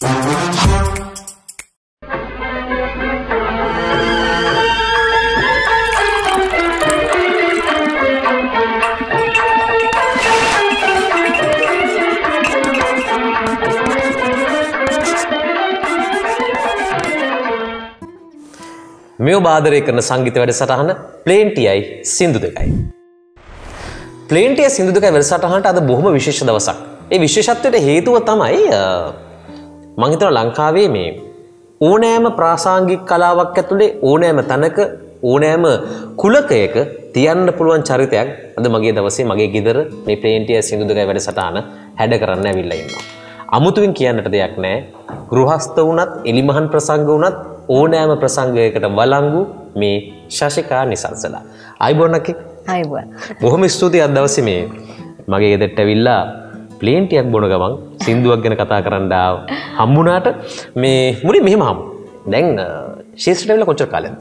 මේ ආදරය කරන සංගීත වැඩසටහන ප්ලේන්ටියයි සින්දු දෙකයි. ප්ලේන්ටිය සින්දු දෙකයි වැඩසටහනට අද බොහොම විශේෂ දවසක්. ඒ විශේෂත්වයට හේතුව තමයි මම හිතනවා ලංකාවේ මේ ඕනෑම ප්‍රාසංගික කලාවක් ඇතුලේ ඕනෑම තැනක ඕනෑම කුලකයක තියන්න පුළුවන් චරිතයක් අද මගේ දවසේ මගේ ගෙදර මේ ප්ලේන්ටිය සින්දු දෙකයි වැඩසටහන හැඩ කරන්න ඇවිල්ලා ඉන්නවා. අමුතුවෙන් කියන්නට දෙයක් නැහැ. ගෘහස්ත වුණත් එලිමහන් ප්‍රසංග වුණත් ඕනෑම ප්‍රසංගයකට වළංගු මේ ශශිකා නිසංසලා. ආයිබෝන් අක්කේ. ආයිබෝන්. බොහොම ස්තුතියි අද දවසේ මේ මගේ ගෙදරට ඇවිල්ලා ප්ලේන්ටියක් බොන ගමන් සින්දුවක් ගැන කතා කරන්න හම්බුණාට මේ මුලින් මෙහෙම හම්බු. දැන් ශේෂ්ත්‍රයට ඇවිල්ලා කොච්චර කාලෙද?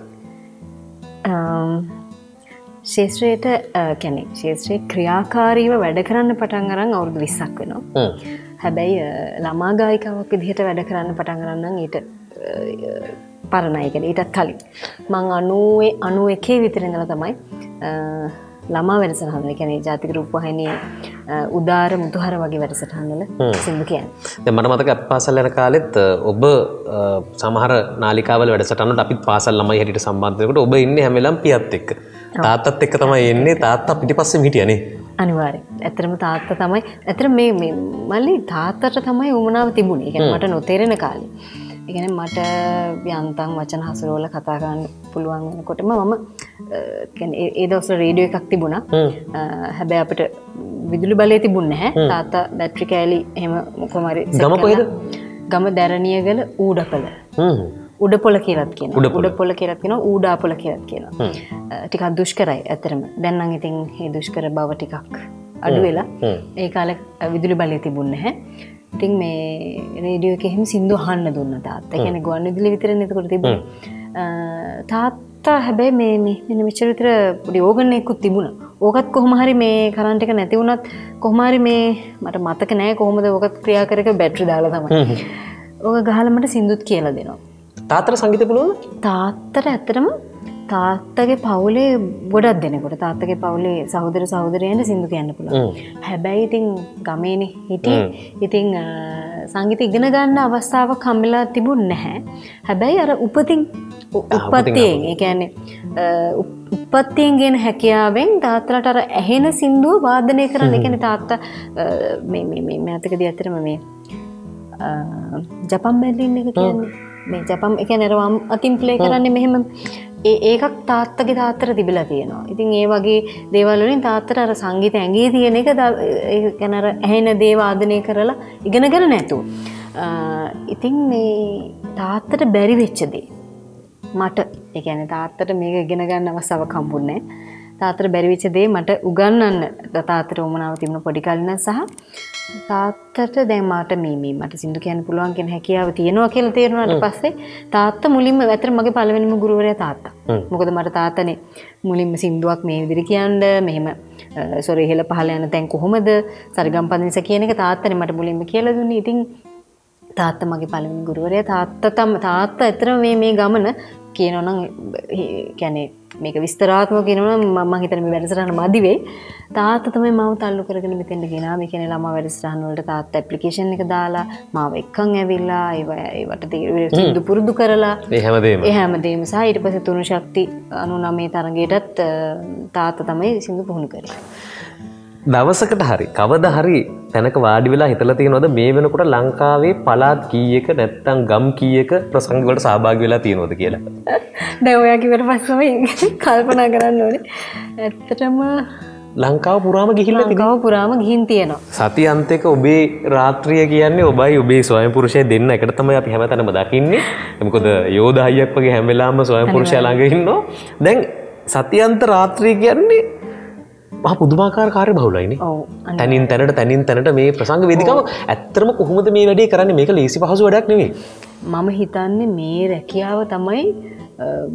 ශේෂ්ත්‍රයට කියන්නේ ශේෂ්ත්‍රයේ ක්‍රියාකාරීව වැඩ කරන්න පටන් අරන් අවුරුදු 20ක් වෙනවා. හැබැයි ළමා ගායිකාවක් විදිහට වැඩ කරන්න පටන් ගන්න නම් ඊට පරණයි කියන්නේ ඊටත් කලින් මම 91 විතර ඉඳලා තමයි ළමා වැඩසටහන කියන්නේ ජාතික රූපවාහිනියේ උදාර මුතුහර වගේ වැඩසටහන් වල සින්දු කියන්නේ. දැන් මට මතකයි අපි පාසල් යන කාලෙත් ඔබ සමහර නාලිකාවල වැඩසටහන් වලට අපිත් පාසල් ළමයි හැටියට සම්බන්ධ වෙනකොට ඔබ ඉන්නේ හැම වෙලාවෙම පියත් එක්ක. තාත්තත් එක්ක තමයි එන්නේ. තාත්තා පිටිපස්සෙම හිටියනේ. අනිවාර්යෙන්. ඇත්තටම තාත්තා තමයි. ඇත්තට මේ මල්ලි තාත්තට තමයි උමනාව තිබුණේ. ඒ කියන්නේ මට නොතේරෙන කාලේ. ඒ කියන්නේ මට යන්තම් වචන හසුරවල කතා කරන්න පුළුවන් වෙනකොටම මම කියන්නේ ඒ දවස්වල රේඩියෝ එකක් තිබුණා. හැබැයි අපිට විදුලි බලය තිබුණේ නැහැ. තාත්තා බැටරි කෑලි එහෙම කොහොම හරි ගම කොහෙද? ගම දැරණියගල ඌඩපොළ. උඩපොළ කියලාත් කියනවා. උඩපොළ කියලාත් කියනවා. ඌඩාපොළ කියලාත් කියනවා. ටිකක් දුෂ්කරයි ඇත්තටම. දැන් නම් ඉතින් මේ දුෂ්කර බව ටිකක් අඩු වෙලා. ඒ කාලේ විදුලි බලය තිබුණේ නැහැ. ඉතින් මේ රේඩියෝ එකේ එහෙම සින්දු අහන්න දුන්නා තාත්තා. ඒ කියන්නේ ගුවන් විදුලි විතරනේ එතකොට තිබුණේ. තාත්තා හැබැයි මේ මෙන්න මෙච්චර විතර පොඩි ඕගන් එකකුත් තිබුණා. ඕකත් කොහොම හරි මේ කරන්ට් එක නැති වුණත් කොහොම හරි මේ මට මතක නැහැ කොහොමද ඕකත් ක්‍රියා කරක බැටරි දාලා තමයි. ඕක ගහලා මට සින්දුත් කියලා දෙනවා. තාත්තට සංගීතය පුළුවන්ද? තාත්තට ඇත්තටම තාත්තගේ පවුලේ ගොඩක් දෙනෙකුට තාත්තගේ පවුලේ සහෝදර සහෝදරයන්ට සින්දු කියන්න පුළුවන්. හැබැයි ඉතින් ගමේනේ හිටියේ. ඉතින් සංගීත ඉගෙන ගන්න අවස්ථාවක් හම්බෙලා තිබුණ නැහැ. හැබැයි අර උපතින් ඒ කියන්නේ උපත්යෙන් ගෙන හැකියාවෙන් තාත්තලාට අර ඇහෙන සින්දුව වාදනය කරන්න. ඒ කියන්නේ තාත්තා මේ මෑතකදී ඇත්තටම මේ ජපන් බැලලින් එක කියන්නේ මේ ජපන් ඒ කියන්නේ අර අතින් ප්ලේ කරන්නේ මෙහෙම ඒකක් තාත්තගේ තාත්තට තිබිලා තියෙනවා. ඉතින් ඒ වගේ දේවල් වලින් තාත්තට අර සංගීත ඇඟේ තියෙන එක ඒ කියන්නේ අර ඇහෙන දේ වාදනය කරලා ඉගෙනගෙන නැතුව. ඉතින් මේ තාත්තට බැරි වෙච්ච දේ මට ඒ කියන්නේ තාත්තට මේක ඉගෙන ගන්න අවස්ථාවක් හම්බුනේ නැහැ. තාත්තට බැරි වෙච්ච දේ මට උගන්වන්න තාත්තට උමනාව තිබුණ පොඩි කාලේ ඉඳන් සහ තාත්තට දැන් මට සින්දු කියන්න පුළුවන් කියන හැකියාව තියෙනවා කියලා තේරුණාට පස්සේ තාත්තා මුලින්ම ඇත්තට මගේ පළවෙනිම ගුරුවරයා තාත්තා. මොකද මට තාත්තනේ මුලින්ම සින්දුවක් මේ විදිහට කියන්න මෙහෙම සොරේ ඉහළ පහළ යන තැන් කොහොමද සරිගම් පදනිස කියන එක තාත්තනේ මට මුලින්ම කියලා දුන්නේ. ඉතින් තාත්තා මගේ පළවෙනි ගුරුවරයා. තාත්තා ඇත්තටම මේ ගමන කියනවා නම් කියන්නේ මේක විස්තරාත්මක කියනවා නම් මම හිතන්නේ මේ වැඩසටහන මදි වෙයි. තාත්තා තමයි මාව තල්ලු කරගෙන මෙතෙන්ට ගෙනා. මේ කියන්නේ ළමා වැඩසටහන වලට තාත්තා ඇප්ලිකේෂන් එක දාලා මාව එක්කන් ඇවිල්ලා ඒවට සින්දු පුරුදු කරලා ඒ හැමදේම සහ ඊට පස්සේ තුණු ශක්ති 99 තරගයටත් තාත්තා තමයි සින්දු පුහුණු කරේ. දවසකට හරි කවදා හරි තැනක වාඩි වෙලා හිතලා තියෙනවද මේ වෙනකොට ලංකාවේ පළාත් කීයක නැත්තම් ගම් කීයක ප්‍රසංග වලට සහභාගී වෙලා තියෙනවද කියලා? දැන් ඔයා කිව්වට පස්සෙම කල්පනා කරන්න ඕනේ. ඇත්තටම ලංකාව පුරාම ගිහිල්ලා ලංකාව පුරාම ගිහින් තියෙනවා. සති අන්තයක ඔබේ රාත්‍රිය කියන්නේ ඔබයි ඔබේ ස්වයං පුරුෂය දෙන්න එකට තමයි අපි හැමතැනම දකින්නේ. මොකද යෝධ හයියක් වගේ හැම වෙලාවෙම ස්වයං පුරුෂයා ළඟ ඉන්නවා. දැන් සති අන්ත රාත්‍රිය කියන්නේ මහ පුදුමාකාර කාර්ය බහුලයිනේ. ඔව්. තනින් තැනට මේ ප්‍රසංග වේදිකාව ඇත්තටම කොහොමද මේ වැඩේ කරන්නේ? මේක ලේසි පහසු වැඩක් නෙවෙයි. මම හිතන්නේ මේ රැකියාව තමයි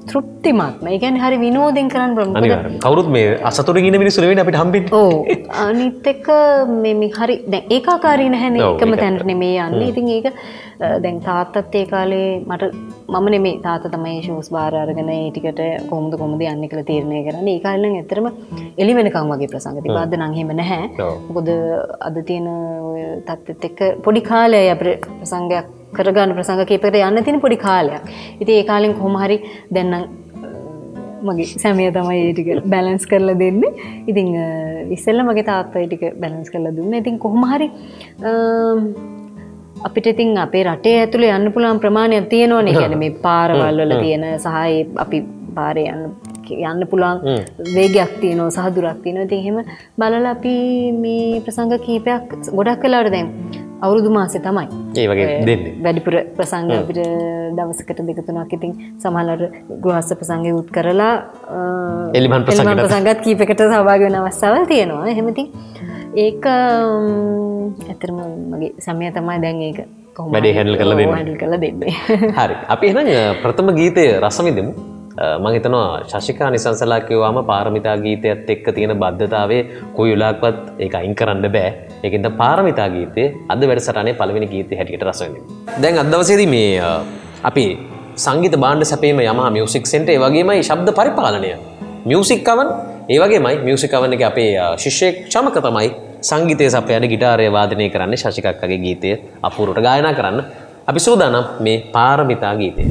තෘප්තිමත්ම. ඒ කියන්නේ හරි විනෝදෙන් කරන්න බලමු. අනිවාර්යයෙන්. කවුරුත් මේ අසතුටින් ඉන්න මිනිස්සු නෙවෙයි අපිට හම්බෙන්නේ. ඔව්. අනිත් එක මේ හරි දැන් ඒකාකාරී නැහැනේ එකම තැනට නෙමෙයි යන්නේ. ඉතින් ඒක දැන් තාත්තත් ඒ කාලේ මම නෙමෙයි තාත්තා තමයි ෂූස් බාර අරගෙන ඒ ටිකට කොහොමද යන්නේ කියලා තීරණය කරන්නේ. ඒ කාලේ නම් ඇත්තටම එළි වෙනකම් වගේ ප්‍රසංග තිබ්බා. අද නම් එහෙම නැහැ. මොකද අද තියෙන ඔය තත්ත්වෙත් එක්ක පොඩි කාලයයි අපිට ප්‍රසංගයක් කරගන්න ප්‍රසංග කීපයකට යන්න තියෙන පොඩි කාලයක්. ඉතින් ඒ කාලෙන් කොහොම හරි දැන් නම් මගේ සැමියා තමයි ඒ ටික බැලන්ස් කරලා දෙන්නේ. ඉතින් ඉස්සෙල්ලා මගේ තාත්තා ඒ ටික බැලන්ස් කරලා දුන්නා. ඉතින් කොහොම හරි අපිට ඉතින් අපේ රටේ ඇතුලේ යන්න පුළුවන් ප්‍රමාණයක් තියෙනවනේ. කියන්නේ මේ පාරවල් වල තියෙන සහ අපි පාරේ යන්න පුළුවන් වේගයක් තියෙනවා සහ දුරක් තියෙනවා. ඉතින් එහෙම බලලා අපි මේ ප්‍රසංග කීපයක් ගොඩක් වෙලාවට දැන් අවුරුදු මාසේ තමයි ඒ වගේ දෙන්නේ. වැඩිපුර ප්‍රසංග අපිට දවසකට දෙක තුනක් ඉතින් සමහරවිට ගෘහස්ත ප්‍රසංගය උත් කරලා එලිමන් ප්‍රසංගත් කීපයකට සහභාගී වෙන අවස්ථාවල් තියෙනවා. එහෙම ඉතින් ඒක ඇත්තටම මගේ සමය තමයි දැන් ඒක කොහොමද වැඩේ හැන්ඩල් කරලා දෙන්නේ. හරි. අපි එහෙනම් ප්‍රථම ගීතය රස විඳමු. මම හිතනවා ශශිකා නිසංසලා කියවම පාරමිතා ගීතයත් එක්ක තියෙන බද්ධතාවයේ කොයි වෙලාවකවත් ඒක අයින් කරන්න බෑ. ඒකෙන්ද පාරමිතා ගීතයේ අද වැඩසටහනේ පළවෙනි ගීතය හැටියට රස විඳිමු. දැන් අද දවසේදී මේ අපි සංගීත භාණ්ඩ සැපීම YAMAHA මියුසික් සෙන්ටර් ඒ වගේමයි ශබ්ද පරිපාලනය මියුසික් කවන් ඒ වගේමයි මියුසික් කවන් එකේ අපේ ශිෂ්‍යෙක් චමක තමයි සංගීතයේ සපයන ගිටාරය වාදනය කරන්නේ ශශිකක්කගේ ගීතය අපූර්වට ගායනා කරන්න. අපි සූදානම් මේ පාරමිතා ගීතය.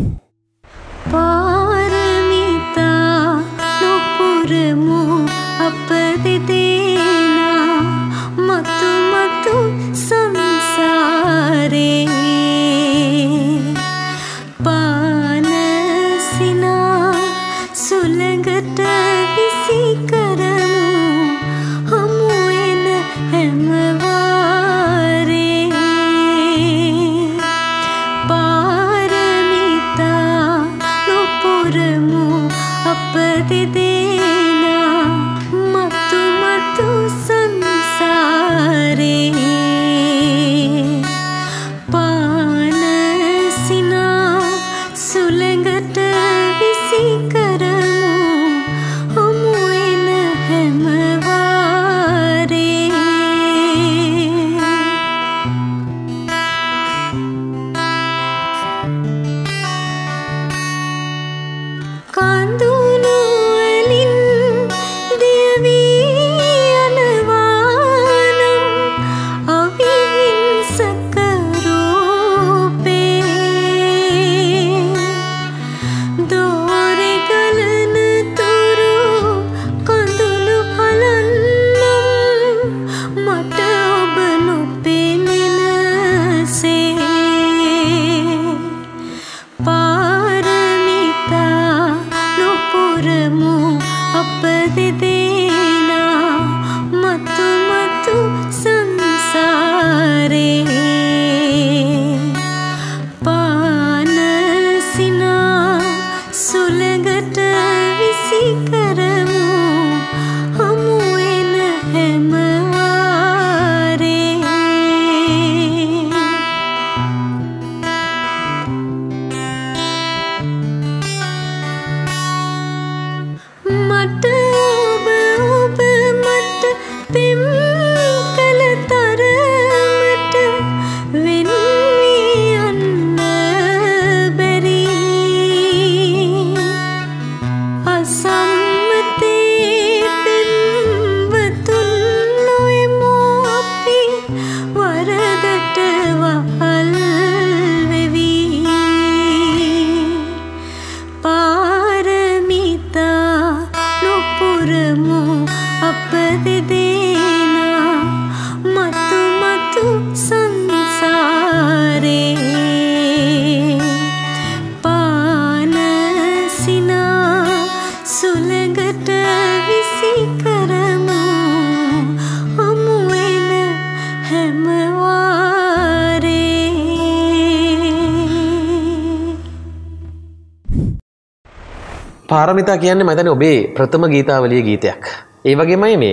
පාරමිතා කියන්නේ මම හිතන්නේ ඔබේ ප්‍රථම ගීතාවලියේ ගීතයක්. ඒ වගේමයි මේ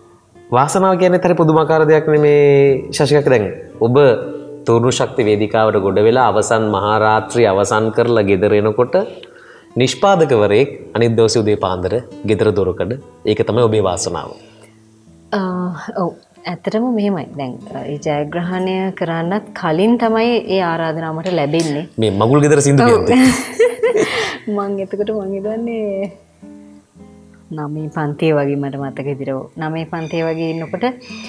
වාසනාව කියන්නේ හරි පුදුමාකාර දෙයක් නෙමේ ශශිකක්. දැන් ඔබ තරුණ ශක්ති වේදිකාවට ගොඩ වෙලා අවසන් මහා රාත්‍රිය අවසන් කරලා ගෙදර එනකොට නිෂ්පාදකවරයෙක් අනිත් දවසේ උදේ පාන්දර ගෙදර දොරකඩ ඒක තමයි ඔබේ වාසනාව. ඔව් ඇත්තටම මෙහෙමයි. දැන් ඒ ජයග්‍රහණය කරන්නත් කලින් තමයි ඒ ආරාධනාව මට ලැබෙන්නේ. මේ මගුල් ගෙදර සින්දු කියන්නේ. මම එතකොට මං හිතන්නේ 9 පන්තියේ වගේ මට මතක විදිහට 9 පන්තියේ වගේ ඉන්නකොට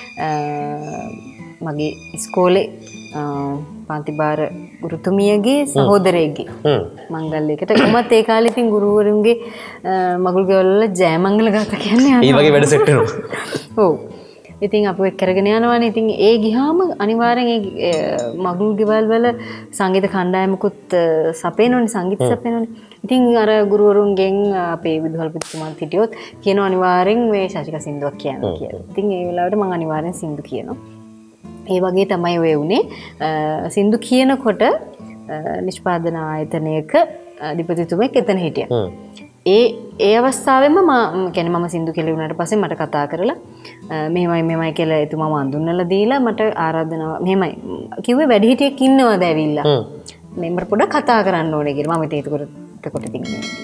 මගේ ඉස්කෝලේ පන්ති භාර ගුරුතුමියගේ සහෝදරයෙක්ගේ මංගල්‍යයකට කොහොමත් ඒ කාලේ ඉතින් ගුරුවරුන්ගේ මගුල් ගෙවල් වල ජයමංගල ගාත කියන්නේ ඒ වගේ වැඩ සෙට් වෙනවා. ඔව්. ඉතින් අපි ඒක කරගෙන යනවානේ. ඉතින් ඒ ගියාම අනිවාර්යෙන් ඒ මගුල් ගෙවල් වල සංගීත කණ්ඩායමකුත් සපේනෝනේ සංගීත සපේනෝනේ. ඉතින් අර ගුරුවරුන්ගෙන් අපේ විදුහල්පතිතුමාත් හිටියොත් කියනවා අනිවාර්යෙන් මේ ශාසිකා සින්දුවක් කියන්න කියලා. ඉතින් ඒ වෙලාවට මම අනිවාර්යෙන් සින්දු කියනවා. ඒ වගේ තමයි ඔය වුණේ. සින්දු කියනකොට නිෂ්පාදන ආයතනයක අධිපතිතුමෙක් එතන හිටියා. ඒ අවස්ථාවෙම මම සින්දු කියලා වුණාට පස්සේ මට කතා කරලා මෙහෙමයි කියලා එතුමාම අඳුන්වලා දීලා මට ආරාධනාව මෙහෙමයි කිව්වේ වැඩිහිටියෙක් ඉන්නවද ඇවිල්ලා මේ මට පොඩ්ඩක් කතා කරන්න ඕනේ කියලා. මම එතකොට ඉතින්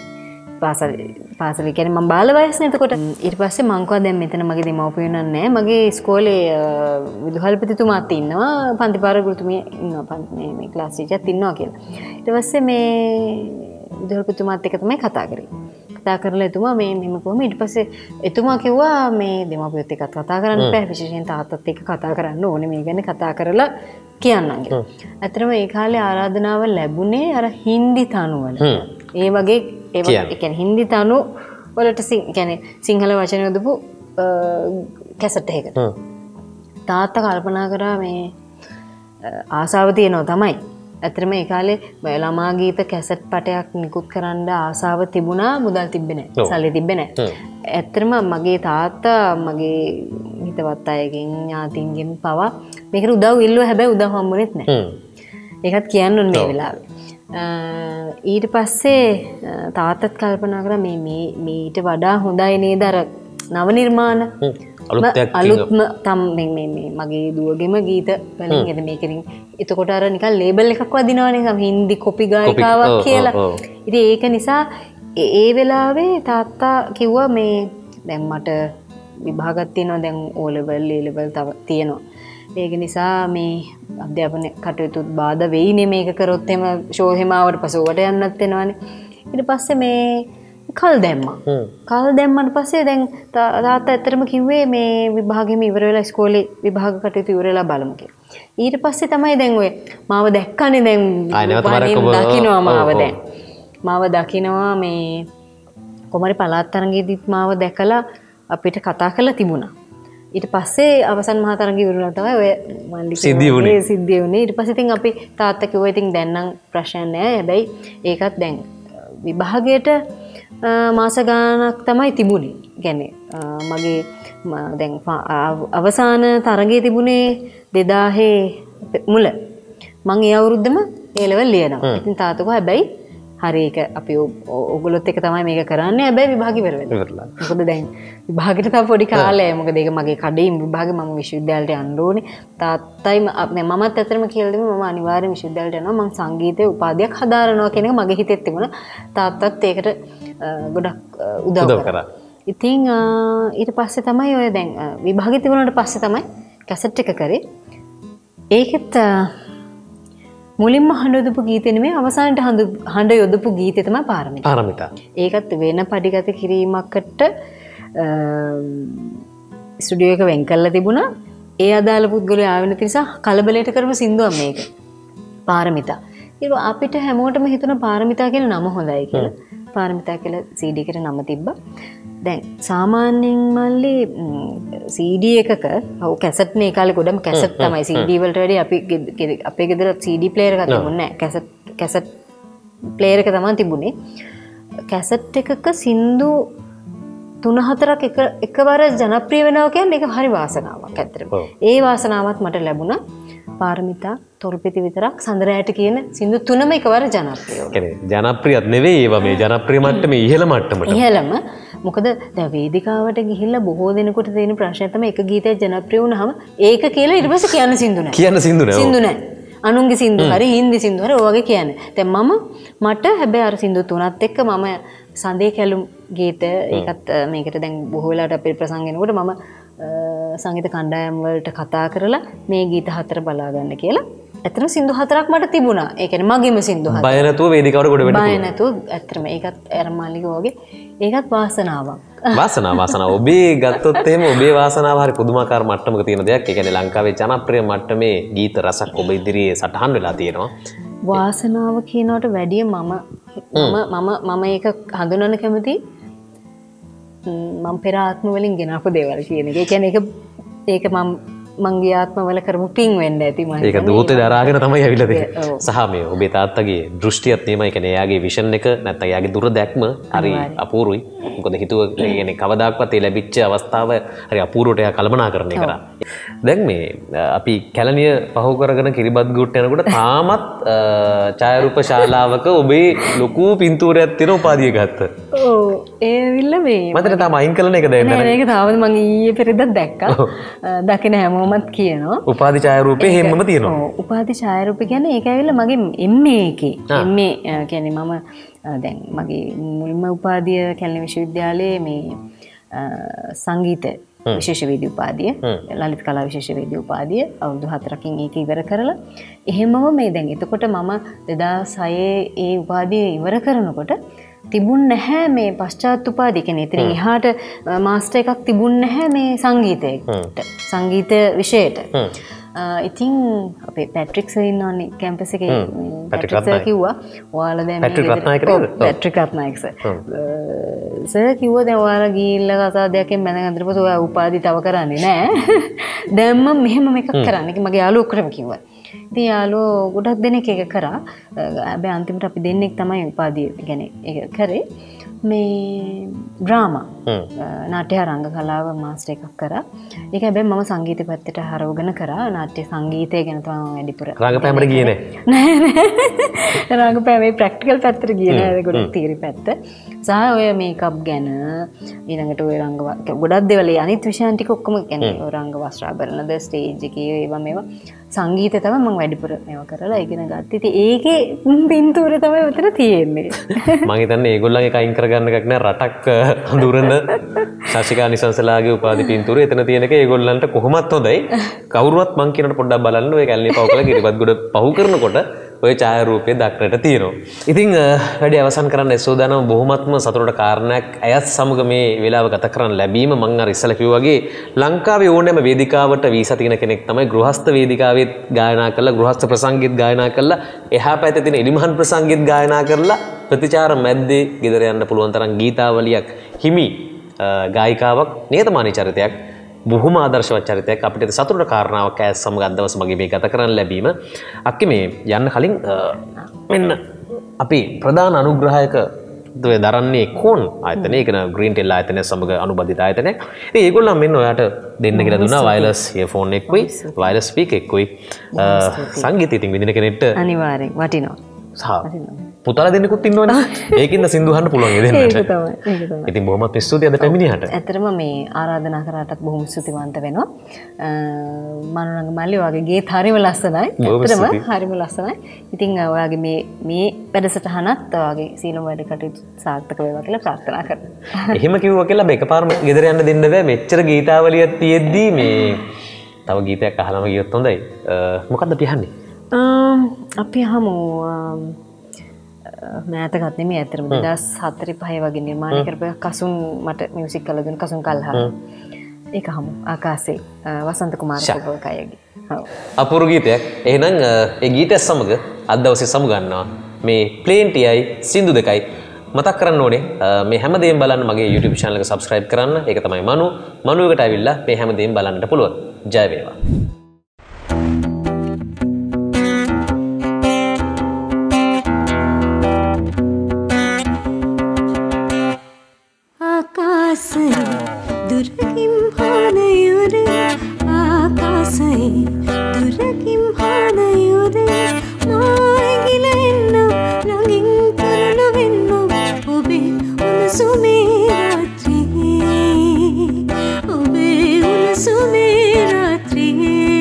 පාසල කියන්නේ මම බාල වයසේ එතකොට ඊට පස්සේ මං කිව්වා දැන් මෙතන මගේ දෙමව්පියෝ නැහැ. මගේ ඉස්කෝලේ විදුහල්පතිතුමාත් ඉන්නවා, පන්තිපාර ගුරුතුමිය ඉන්නවා, මේ ක්ලාස් ටීචර්ත් ඉන්නවා කියලා. ඊට පස්සේ මේ විදුහල්පතිතුමාත් එක්ක තමයි කතා කරේ. කතා කරලා එතුමා මෙහෙම කොහොම ඊට පස්සේ එතුමා කිව්වා මේ දෙමව්පියොත් එක්ක කතා කරන්න බෑ, විශේෂයෙන් තාත්තත් එක්ක කතා කරන්න ඕනේ මේ ගැන කතා කරලා කියන්නම් කියලා. ඇත්තටම ඒ කාලේ ආරාධනාව ලැබුණේ අර හින්දි තනුවල. ඒ වගේ ඒ කියන්නේ හින්දි තනු වලට කියන්නේ සිංහල වචන යොදපු කැසට් එකකට. තාත්තා කල්පනා කරා මේ ආසාව තියෙනවා තමයි. ඇත්තටම ඒ කාලේ ළමා ගීත කැසට් පටයක් නිකුත් කරන්න ආසාව තිබුණා, මුදල් තිබ්බේ නැහැ. සල්ලි තිබ්බේ නැහැ. ඇත්තටම මගේ තාත්තා මගේ හිතවත් අයගෙන් ඥාතින්ගෙන් පවා මේකට උදව් ඉල්ලුවා. හැබැයි උදව් හම්බුනේත් නැහැ. ඒකත් කියන්න ඕනේ මේ වෙලාවේ. ඊට පස්සේ තාත්තත් කල්පනා කරා මේ ඊට වඩා හොඳයි නේද අර නව නිර්මාණ අලුත්ම මේ මගේ දුවගෙම ගීත වලින් එද මේකෙන් එතකොට අර නිකන් ලේබල් එකක් වදිනවනේ හින්දි කොපි ගායිකාවක් කියලා. ඉතින් ඒක නිසා ඒ වෙලාවේ තාත්තා කිව්වා මේ දැන් මට විභාගයක් තියෙනවා, දැන් O level A level තව තියෙනවා. ඒක නිසා මේ අධ්‍යාපන කටයුතුත් බාධා වෙයිනේ මේක කරොත් එහෙම ෂෝ එහෙම ආවට පස්සේ ඔබට යන්නත් වෙනවනේ. ඊට පස්සේ මේ කල් දැම්මා. කල් දැම්මන් පස්සේ දැන් තාත්තා ඇත්තටම කිව්වේ මේ විභාගෙම ඉවර වෙලා ඉස්කෝලේ විභාග කටයුතු ඉවර වෙලා බලමු කියලා. ඊට පස්සේ තමයි දැන් ඔය මාව දැක්කනේ දැන් දකින්නවා මාව දැන්. මාව දකින්නවා මේ කොමරි පළාත් තරඟයේදීත් මාව දැකලා අපිට කතා කරලා තිබුණා. ඊට පස්සේ අවසන් මහා තරඟය ඉවර වුණා තමයි ඔය මල්ලි සිද්ධිය වුණේ. ඊට පස්සේ ඉතින් අපි තාත්තා කිව්වා ඉතින් දැන් නම් ප්‍රශ්නයක් නැහැ. හැබැයි ඒකත් දැන් විභාගයට මාස ගානක් තමයි තිබුණේ. කියන්නේ මගේ දැන් අවසාන තරඟයේ තිබුණේ 2000 මුල. මම ඒ අවුරුද්දම A level ලියනවා. ඉතින් තාත්තා කිව්වා හැබැයි හරි ඒක අපි ඔයගොල්ලොත් එක තමයි මේක කරන්නේ. හැබැයි විභාගෙ ඉවරලා. මොකද දැන් විභාගෙට තව පොඩි කාලයක්. මොකද ඒක මගේ කඩේම විභාගෙ මම විශ්වවිද්‍යාලයට යන්න ඕනේ. තාත්තයි මමත් ඇත්තටම කියලා දෙමු මම අනිවාර්යෙන් විශ්වවිද්‍යාලයට යනවා. මම සංගීතයේ උපාධියක් හදාරනවා කියන එක මගේ හිතෙත් තිබුණා. තාත්තත් ඒකට ගොඩක් උදව් කරා. ඉතින් ඊට පස්සේ තමයි ඔය දැන් විභාගෙ තිබුණාට පස්සේ තමයි කැසට් එක කරේ. ඒකෙත් මුලින්ම හඬ යොදපු ගීතේ නෙමෙයි අවසානට හඬ යොදපු ගීතේ තමයි පාරමිතා. ඒකත් වෙන පඩිගත කිරීමකට ස්ටුඩියෝ එක වෙන් කරලා තිබුණා. ඒ අදාළ පුද්ගලයා ආවෙ නැති නිසා කලබලයට කරපු සින්දුවක් මේක. පාරමිතා. ඒක අපිට හැමෝටම හිතුණා පාරමිතා කියන නම හොඳයි කියලා. පාරමිතා කියලා CD එකට නම තිබ්බා. දැන් සාමාන්‍යයෙන් මල්ලි CD එකක ඔව් කැසට් නේ කාලේ ගොඩම කැසට් තමයි CD වලට වැඩි අපි අපේ ගෙදර CD ප්ලේයර් එකක් තිබුණේ නැහැ. කැසට් ප්ලේයර් එක තමයි තිබුණේ. කැසට් එකක සින්දු 3-4ක් එකවර ජනප්‍රිය වෙනවා කියන්නේ ඒක හරි වාසනාවක් ඇත්තටම. ඒ වාසනාවත් මට ලැබුණා. පාරමිතා තොල්පෙති විතරක් සඳරෑට කියන සින්දු 3ම එකවර ජනප්‍රිය වුණා. කියන්නේ ජනප්‍රියත් නෙවෙයි ඒවා මේ ජනප්‍රිය මට්ටමේ ඉහළ මට්ටමට. ඉහළම මොකද දැන් වේදිකාවට ගිහිල්ලා බොහෝ දෙනෙකුට තියෙන ප්‍රශ්නය තමයි එක ගීතයක් ජනප්‍රිය වුණාම ඒක කියලා ඊට පස්සේ කියන්න සින්දු නැහැ. කියන්න සින්දු නැහැ. සින්දු නැහැ. අනුන්ගේ සින්දු හරි හින්දි සින්දු හරි ඔය වගේ කියන්නේ. දැන් මට හැබැයි අර සින්දු තුනත් එක්ක මම සඳේ කැලුම් ගීත ඒකත් මේකට දැන් බොහෝ වෙලාවට අපේ ප්‍රසංග එනකොට මම සංගීත කණ්ඩායම් වලට කතා කරලා මේ ගීත හතර බලා ගන්න කියලා. ඇත්තටම සින්දු හතරක් මට තිබුණා. ඒ කියන්නේ මගේම සින්දු හතර. බය නැතුව වේදිකාවට ගොඩ වෙන්න පුළුවන්. බය නැතුව ඇත්තටම ඒකත් අර මාලික වගේ ඒකත් වාසනාවක්. වාසනාව. ඔබේ ගත්තොත් එහෙම ඔබේ වාසනාව හරි පුදුමාකාර මට්ටමක තියෙන දෙයක්. ඒ කියන්නේ ලංකාවේ ජනප්‍රිය මට්ටමේ ගීත රසක් ඔබ ඉදිරියේ සටහන් වෙලා තියෙනවා. වාසනාව කියනවට වැඩිය මම ඒක හඳුනන්න කැමති මම පෙර ආත්ම වලින් ගෙනාපු දේවල් කියන එක. ඒ කියන්නේ ඒක මංගේ ආත්මවල කරමු පින් වෙන්න ඇති මම. ඒක දූතේ දරාගෙන තමයි ඇවිල්ලා තියෙන්නේ. සහ මේ ඔබේ තාත්තගේ දෘෂ්ටියත් නෙමෙයි. කියන්නේ එයාගේ විෂන් එක නැත්නම් එයාගේ දුර දැක්ම හරි අපූර්වයි. මොකද හිතුව කියන්නේ කවදාක්වත් ඒ ලැබිච්ච අවස්ථාව හරි අපූර්වට එයා කල්පනාකරණය කරා. දැන් මේ අපි කැලණිය පහු කරගෙන කිරිබත් ගුට්ට යනකොට තාමත් ඡායාරූප ශාලාවක ඔබේ ලොකු පින්තූරයක් තියෙන උපාධිය ගත්තා. ඔව් ඒ ඇවිල්ලා මේ මට තාම අයින් කළා නේද දැන් නෑ ඒක තාම මම ඊයේ පෙරේදා දැක්කා. දකින හැමෝමත් කියනවා. උපාධි ඡායාරූපේ හැමම තියෙනවා. ඔව් උපාධි ඡායාරූපේ කියන්නේ ඒක ඇවිල්ලා මගේ MA එකේ. MA කියන්නේ මම දැන් මගේ මුල්ම උපාධිය කැලණි විශ්වවිද්‍යාලයේ මේ සංගීත විශේෂවේදී උපාධිය ලලිත කලා විශේෂවේදී උපාධිය අවුරුදු 4කින් ඒක ඉවර කරලා එහෙමම මේ දැන් එතකොට මම 2006 ඒ උපාධිය ඉවර කරනකොට තිබුණ නැහැ මේ පශ්චාත් උපාධිය කියන්නේ ඉතින් එහාට මාස්ටර් එකක් තිබුණ නැහැ මේ සංගීතයට සංගීත විෂයට ඉතින් අපේ පැට්‍රික් සර් ඉන්නවනේ කැම්පස් එකේ පැට්‍රික් සර් කිව්වා ඔයාලා දැන් පැට්‍රික් රත්නායක සර් කිව්වා දැන් ඔයාලා ගිහිල්ලා කසාදයකින් මැදගෙන ඉඳපුවා ඔයා උපාධි තව කරන්නේ නැහැ දැන් මම මෙහෙම එකක් කරන්න මගේ යාළුවෝ ඔක්කොම කිව්වා ඉතින් යාළුවෝ ගොඩක් දෙනෙක් ඒක කරා හැබැයි අන්තිමට අපි දෙන්නෙක් තමයි උපාධිය කියන්නේ ඒක කරේ මේ ඩ්‍රාමා නාට්‍ය රංග කලාව මාස්ටර් එකක් කරා. ඒක හැබැයි මම සංගීත පැත්තට හරවගෙන කරා. නාට්‍ය සංගීතය ගැන තමයි වැඩිපුර. රංගපෑමට ගියේ නෑ. නෑ. රංගපෑමේ ප්‍රැක්ටිකල් පැත්තට ගියේ නෑ. ගොඩක් තියරි පැත්ත. සහ ඔය මේකප් ගැන ඊළඟට ඔය රංග ගොඩක් දේවල් අනිත් විෂයන් ටික ඔක්කොම කියන්නේ රංග වස්ත්‍රාභරණද ස්ටේජ් එකේ ඒවා සංගීතය තමයි මම වැඩිපුර මේවා කරලා ඉගෙන ගත්තා. ඉතින් ඒකේ පින්තූරය තමයි උතන තියෙන්නේ. මම හිතන්නේ ඒගොල්ලන්ගේ කයින් කරගන්න එකක් නෑ රටක් හඳුරන ශාශිකා නිසංසලාගේ උපාධි පින්තූරය එතන තියෙන එක ඒගොල්ලන්ට කොහොමත් හොඳයි. කවුරුවත් මං කියනට පොඩ්ඩක් බලන්න ඔය කැලණිය පහු කළා කිරිබත් ගොඩ පහු කරනකොට ඔය ඡායාරූපය දක්නට තියෙනවා. ඉතින් වැඩි අවසන් කරන්න සෝදානම් බොහොමත්ම සතුටට කාරණයක් අයත් සමග මේ වෙලාව ගත කරන්න ලැබීම මම අර ඉස්සලා කිව්වා වගේ ලංකාවේ ඕනෑම වේදිකාවට වීසා තියෙන කෙනෙක් තමයි ගෘහස්ත වේදිකාවෙත් ගායනා කරලා ගෘහස්ත ප්‍රසංගීත් ගායනා කරලා එහා පැත්තේ තියෙන එලිමහන් ප්‍රසංගීත් ගායනා කරලා ප්‍රතිචාර මැද්දේ ගෙදර යන්න පුළුවන් තරම් ගීතාවලියක් හිමි ගායිකාවක් නිහතමානී චරිතයක් බොහොම ආදර්ශවත් චරිතයක් අපිට සතුටට කාරණාවක් ඇස් සමග අද දවස් මගේ මේ ගත කරන්න ලැබීම අක්කේ මේ යන්න කලින් මෙන්න අපි ප්‍රධාන අනුග්‍රහයක දරන්නේ කෝන් ආයතනය ඒක ග්‍රීන් ටෙල් ආයතනය සමග අනුබද්ධිත ආයතනයක්. ඉතින් ඒගොල්ලෝ මෙන්න ඔයාට දෙන්න කියලා දුන්නා වයර්ලස් ඉයර්ෆෝන් එකකුයි වයර්ලස් ස්පීකර් එකකුයි සංගීතය ඉතින් විඳින කෙනෙක්ට අනිවාර්යෙන් වටිනවා. පුතාලා දෙන්නෙකුත් ඉන්නවනේ. ඒකින්ද සින්දු අහන්න පුළුවන් ඒ දෙන්නට. ඒක තමයි. ඉතින් බොහොමත් ස්තුතියි අද පැමිණියාට. ඇත්තටම මේ ආරාධනා කරාටත් බොහොම ස්තුතිවන්ත වෙනවා. මනුරංග මල්ලි ඔයාගේ ගීත හරිම ලස්සනයි. ඇත්තටම හරිම ලස්සනයි. ඉතින් ඔයාගේ මේ වැඩසටහනත් ඔයාගේ සීලම වැඩ කටයුතු සාර්ථක වේවා කියලා ප්‍රාර්ථනා කරනවා. එහෙම කිව්වා කියලා එකපාරම ගෙදර යන්න දෙන්න බෑ. මෙච්චර ගීතාවලියක් තියෙද්දි මේ තව ගීතයක් අහලම ගියොත් හොඳයි. මොකද්ද අපි අහන්නේ? අපි අහමු මෑතකත් නෙමෙයි ඇත්තටම 2004-5 වගේ නිර්මාණය කරපු කසුන් මට මියුසික් කරලා දුන්න කසුන් කල්හා ඒක අහමු ආකාසේ වසන්ත කුමාර පොකෝකයගේ අපූර්ව ගීතයක්. එහෙනම් ඒ ගීතය සමග අද දවසේ සමුගන්නවා මේ ප්ලේන් ටියයි සින්දු දෙකයි මතක් කරන්න ඕනේ මේ හැමදේම බලන්න මගේ YouTube channel එක subscribe කරන්න. ඒක තමයි මනු එකට ඇවිල්ලා මේ හැමදේම බලන්නට පුළුවන්. ජය වේවා. Sumera tri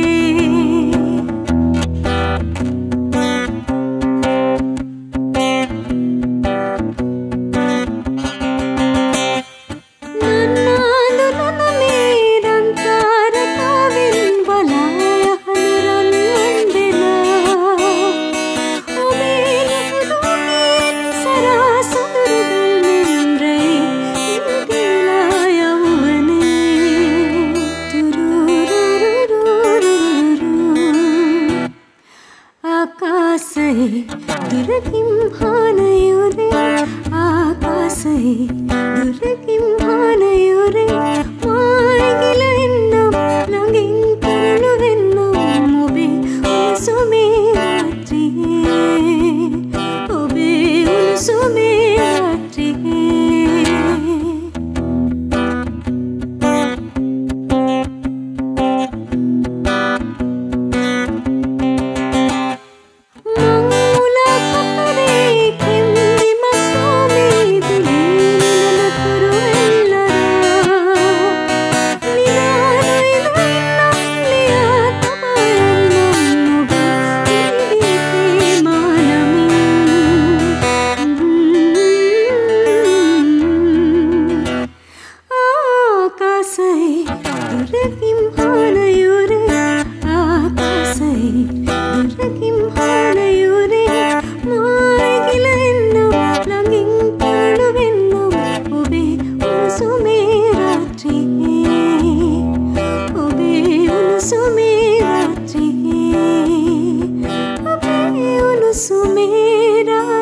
मेरा